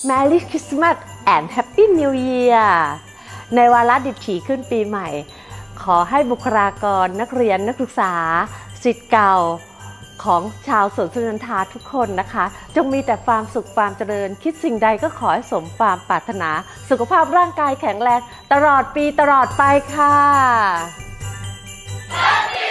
Merry Christmas and Happy New Year ในวาระดิบฉีขึ้นปีใหม่ขอให้บุคลากรนักเรียนนักศึกษาศิษย์เก่าของชาวสวนสุนันทาทุกคนนะคะจงมีแต่ความสุขความเจริญคิดสิ่งใดก็ขอให้สมความปรารถนาสุขภาพร่างกายแข็งแรงตลอดปีตลอดไปค่ะ